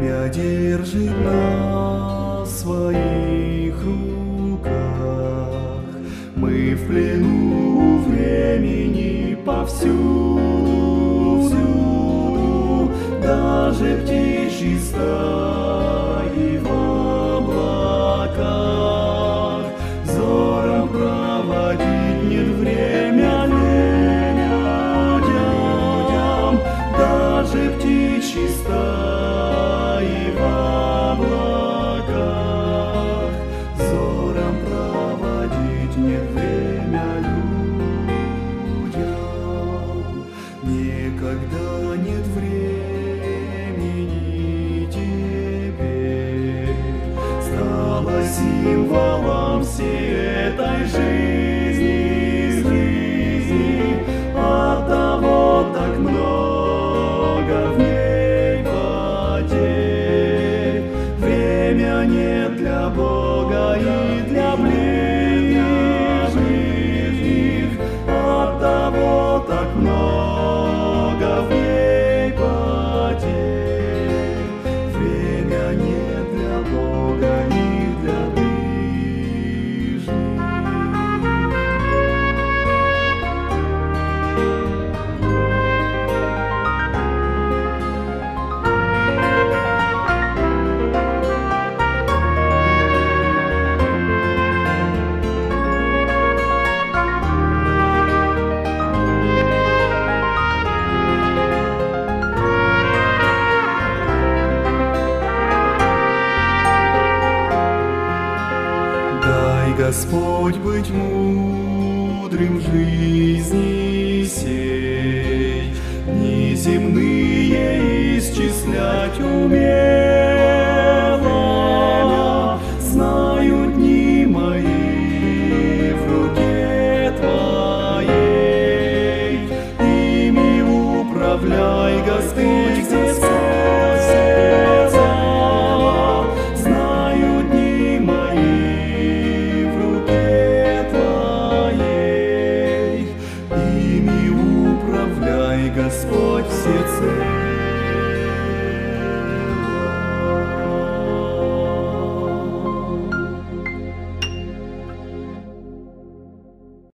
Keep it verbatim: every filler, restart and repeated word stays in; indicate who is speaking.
Speaker 1: Время держит нас в своих руках. Мы в плену времени повсюду, даже птичьи стаи в облаках. Зором проводить нет время людям, даже птичьи стаи в облаках. Зором проводить нет время людям. Никогда нет времени теперь, стало символом всей этой жизни, жизни. Оттого так много в ней потерь. Время нет для Бога и для ближних. Оттого так много в ней потерь. Время нет для Бога и для ближних. Дай, Господь, быть мудрым в жизни сей, неземные исчислять уметь.